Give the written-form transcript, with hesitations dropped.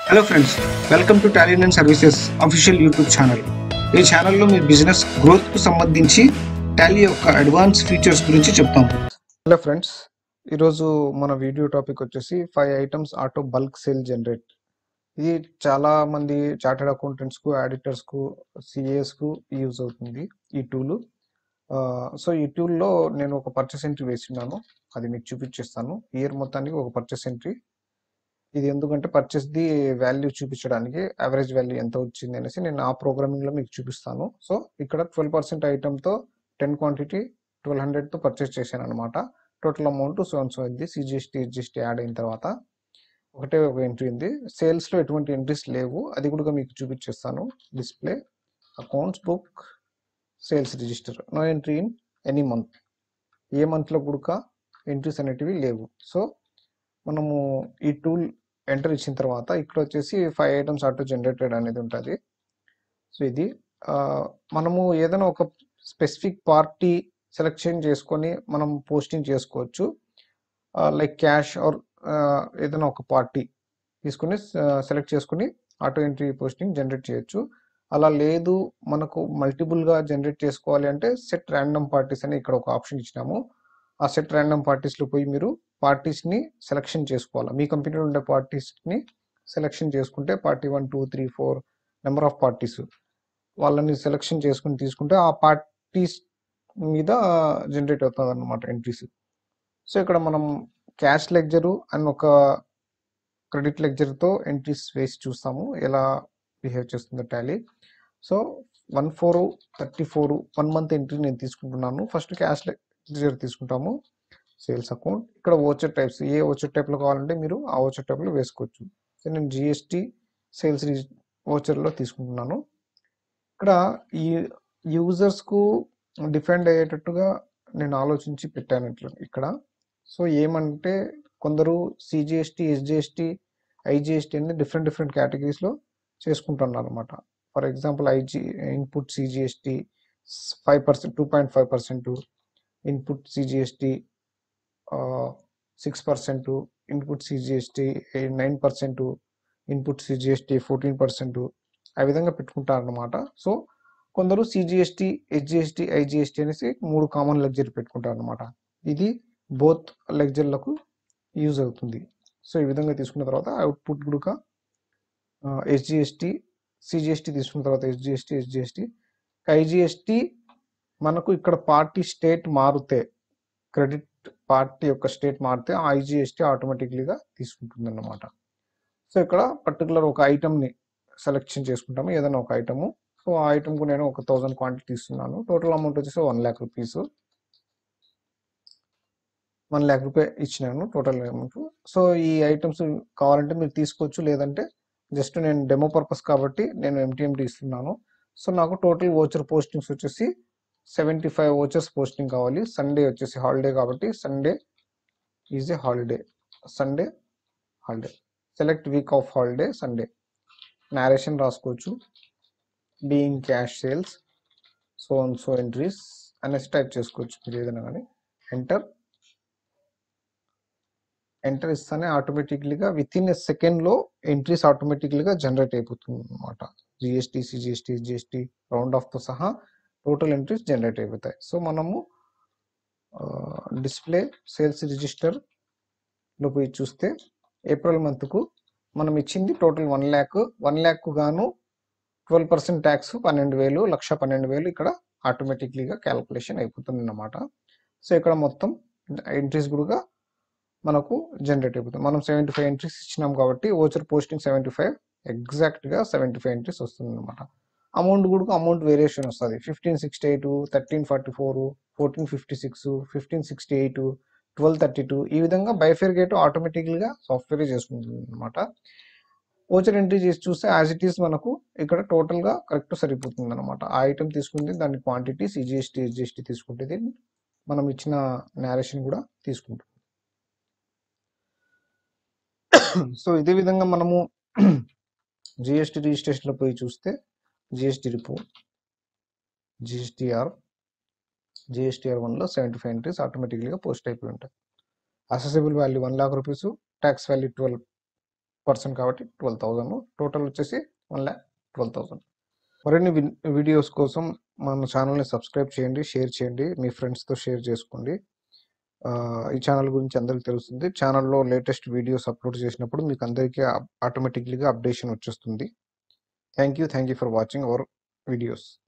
Hello friends, welcome to talent and services official YouTube channel. ఈ ఛానల్లో మీ business గ్రోత్కు సంబంధించి Tally యొక్క అడ్వాన్స్ ఫీచర్స్ గురించి చెప్తాము. హలో ఫ్రెండ్స్, ఈరోజు మన వీడియో టాపిక్ వచ్చేసి 5 items auto bulk sale generate. ఇది చాలా మంది చార్టెడ్ అకౌంటెంట్స్కు, ఆడిటర్స్కు, సిఏఎస్కు యూజ్ అవుతుంది ఈ టూల్. సో ఈ టూల్లో నేను ఒక పర్చేస్ ఎంట్రీ వేసినాను, అది మీకు చూపించేస్తాను. ఇయర్ మొత్తానికి ఒక పర్చేస్ ఎంట్రీ. ఇది ఎందుకంటే పర్చేస్ది వాల్యూ చూపించడానికి, యావరేజ్ వాల్యూ ఎంత వచ్చింది అనేసి నేను ఆ ప్రోగ్రామింగ్లో మీకు చూపిస్తాను. సో ఇక్కడ 12% ఐటమ్తో 10 క్వాంటిటీ 1200తో పర్చేస్ చేశాను అనమాట. టోటల్ అమౌంట్ సో అయింది. సిజిఎస్టీ ఎస్జిఎస్టీ యాడ్ అయిన తర్వాత ఒకటే ఒక ఎంట్రీ ఉంది. సేల్స్లో ఎటువంటి ఎంట్రీస్ లేవు, అది కూడా మీకు చూపించేస్తాను. Display accounts book sales register, no entry in any month. ఏ మంత్లో కూడా ఎంట్రీస్ అనేటివి లేవు. సో మనము ఈ టూల్ ఎంటర్ ఇచ్చిన తర్వాత ఇక్కడ వచ్చేసి 5 ఐటమ్స్ ఆటో జనరేటెడ్ అనేది ఉంటుంది. సో ఇది మనము ఏదైనా ఒక స్పెసిఫిక్ పార్టీ సెలెక్షన్ చేసుకొని మనం పోస్టింగ్ చేసుకోవచ్చు. లైక్ క్యాష్ ఆర్ ఏదైనా ఒక పార్టీ తీసుకుని సెలెక్ట్ చేసుకుని ఆటో ఎంట్రీ పోస్టింగ్ జనరేట్ చేయొచ్చు. అలా లేదు మనకు మల్టిపుల్గా జనరేట్ చేసుకోవాలి అంటే సెట్ ర్యాండమ్ పార్టీస్ అని ఇక్కడ ఒక ఆప్షన్ ఇచ్చినాము. ఆ సెట్ ర్యాండమ్ పార్టీస్లో పోయి మీరు పార్టీస్ని సెలెక్షన్ చేసుకోవాలి. మీ కంపెనీలో ఉండే పార్టీస్ని సెలెక్షన్ చేసుకుంటే పార్టీ 1 2 3 4 నెంబర్ ఆఫ్ పార్టీస్ వాళ్ళని సెలెక్షన్ చేసుకుని తీసుకుంటే ఆ పార్టీస్ మీద జనరేట్ అవుతుంది అన్నమాట ఎంట్రీస్. సో ఇక్కడ మనం క్యాష్ లెడ్జరు అండ్ ఒక క్రెడిట్ లెడ్జర్తో ఎంట్రీస్ వేసి చూస్తాము ఎలా బిహేవ్ చేస్తుందో టాలీ. సో 1/4/34 1 మంత్ ఎంట్రీ నేను తీసుకుంటున్నాను. ఫస్ట్ క్యాష్ లెడ్జర్ తీసుకుంటాము. సేల్స్ అకౌంట్, ఇక్కడ ఓచర్ టైప్స్, ఏ ఓచర్ టైప్లో కావాలంటే మీరు ఆ ఓచర్ టైప్లో వేసుకోవచ్చు. సో నేను జిఎస్టీ సేల్స్ ఓచర్లో తీసుకుంటున్నాను. ఇక్కడ ఈ యూజర్స్కు డిఫెండ్ అయ్యేటట్టుగా నేను ఆలోచించి పెట్టాను ఇక్కడ. సో ఏమంటే కొందరు సిజిఎస్టీ ఎస్జిఎస్టీ ఐజిఎస్టీ అనేది డిఫరెంట్ కేటగిరీస్లో చేసుకుంటున్నారు అనమాట. For example input CGST 5%, 2.5%, input CGST 6%, input CGST 9%, input CGST 14%, ఆ విధంగా పెట్టుకుంటారు అనమాట. సో కొందరు సిజిఎస్టీ హెచ్జిఎస్టీ ఐజిఎస్టీ అనేసి 3 కామన్ లెడ్జర్ పెట్టుకుంటారు అనమాట. ఇది బోత్ లెడ్జర్లకు యూజ్ అవుతుంది. సో ఈ విధంగా తీసుకున్న తర్వాత అవుట్పుట్ కూడా ఎస్జిఎస్టీ సిజిఎస్టీ తీసుకున్న తర్వాత ఎస్జిఎస్టీ ఐజిఎస్టీ మనకు ఇక్కడ పార్టీ స్టేట్ మారితే, క్రెడిట్ పార్టీ యొక్క స్టేట్ మారితే ఆ ఐజిఎస్టీ ఆటోమేటిక్లీగా తీసుకుంటుంది అన్నమాట. సో ఇక్కడ పర్టికులర్ ఒక ఐటమ్ని సెలెక్షన్ చేసుకుంటాము, ఏదైనా ఒక ఐటము. సో ఆ ఐటమ్కు నేను ఒక 1000 క్వాంటిటీ ఇస్తున్నాను. టోటల్ అమౌంట్ వచ్చేసి 1 lakh రూపీస్. 1 lakh రూపాయ ఇచ్చినాను టోటల్ అమౌంట్. సో ఈ ఐటమ్స్ కావాలంటే మీరు తీసుకోవచ్చు, లేదంటే జస్ట్ నేను డెమో పర్పస్ కాబట్టి నేను ఎంటీ ఇస్తున్నాను. సో నాకు టోటల్ ఓచర్ పోస్టింగ్స్ వచ్చేసి 75 ఓచర్స్ పోస్టింగ్ కావాలి. సండే వచ్చేసి హాలిడే కాబట్టి Sunday is a holiday. Sunday holiday, select week off holiday Sunday. Narration రాసుకోవచ్చు, being cash sales so entries అనేసి టైప్ చేసుకోవచ్చు మీరు ఏదైనా కానీ. ఎంటర్ ఇస్తానే ఆటోమేటిక్లీగా విత్ ఇన్ ఎ సెకండ్లో ఎంట్రీస్ ఆటోమేటిక్లీగా జనరేట్ అయిపోతుంది అనమాట. జిఎస్టీ సిజిఎస్టీ జిఎస్టీ రౌండ్ ఆఫ్తో సహా టోటల్ ఎంట్రీస్ జనరేట్ అయిపోతాయి. సో మనము డిస్ప్లే సేల్స్ రిజిస్టర్లో పోయి చూస్తే ఏప్రిల్ మంత్కు మనం ఇచ్చింది టోటల్ 1 lakh. 1 lakh గాను 12% ట్యాక్స్ 12,000, 1,12,000 ఇక్కడ ఆటోమేటిక్లీగా క్యాల్కులేషన్ అయిపోతుంది అన్నమాట. సో ఇక్కడ మొత్తం ఎంట్రీస్ కూడా మనకు జనరేట్ అయిపోతుంది. మనం 75 ఎంట్రీస్ ఇచ్చినాం కాబట్టి ఓచర్ పోస్టింగ్ 75 ఎగ్జాక్ట్గా 75 ఎంట్రీస్ వస్తుంది అనమాట. అమౌంట్ వేరియేషన్ వస్తుంది. 1568, 1344, 1456, 1568, 1232 ఈ విధంగా బైఫర్గేట్ ఆటోమేటిక్గా సాఫ్ట్వేర్ చేసుకుంటుంది అనమాట. ఓచర్ ఎంట్రీ చేసి చూస్తే యాజ్ ఇట్ ఈస్ మనకు ఇక్కడ టోటల్గా కరెక్ట్ సరిపోతుంది అనమాట. ఆ ఐటమ్ తీసుకుంటే దాని క్వాంటిటీ సిజిఎస్టీ ఎస్జిఎస్టీ తీసుకుంటే మనం ఇచ్చిన నేరేషన్ కూడా తీసుకుంటుంది. సో ఇదే విధంగా మనము జిఎస్టీ రిజిస్ట్రేషన్లో పోయి చూస్తే జిఎస్టీ రిపోర్ట్, జిఎస్టీఆర్ 1లో 75 ఎంట్రీస్ ఆటోమేటిక్లీగా పోస్ట్ అయిపోయి ఉంటాయి. Accessible value 1 lakh rupees, tax value 12 percent కాబట్టి 12,000, టోటల్ వచ్చేసి 1,12,000. మరిన్ని వీడియోస్ కోసం మన ఛానల్ని సబ్స్క్రైబ్ చేయండి, షేర్ చేయండి, మీ ఫ్రెండ్స్తో షేర్ చేసుకోండి. ఈ ఛానల్ గురించి అందరికీ తెలుస్తుంది. ఛానల్లో లేటెస్ట్ వీడియోస్ అప్లోడ్ చేసినప్పుడు మీకు అందరికీ ఆటోమేటిక్లీగా అప్డేషన్ వచ్చేస్తుంది. Thank you for watching our videos.